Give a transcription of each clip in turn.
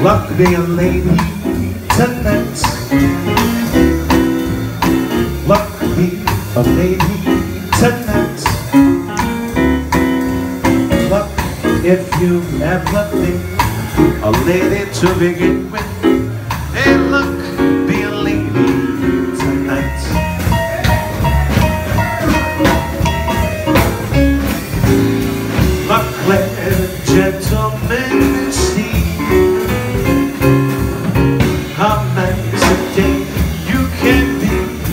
Luck be a lady tonight. Luck be a lady tonight. Luck if you've ever been a lady to begin with. Hey, luck be a lady tonight. Luck let gentlemen see how nice a day you can be.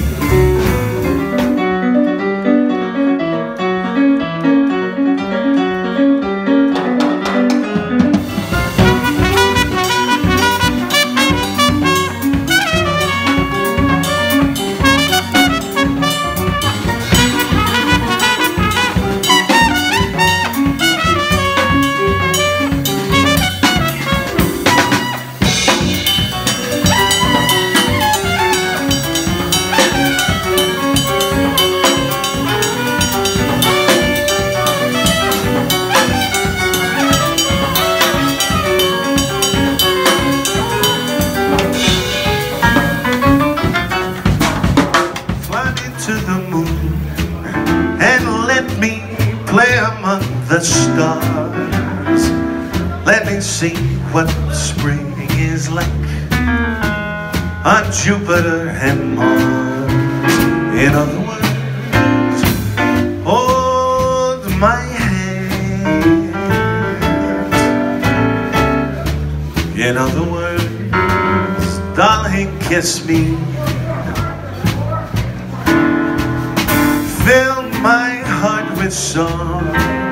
To the moon and let me play among the stars. Let me see what spring is like on Jupiter and Mars. In other words, hold my hand. In other words, darling, kiss me. Fill my heart with song.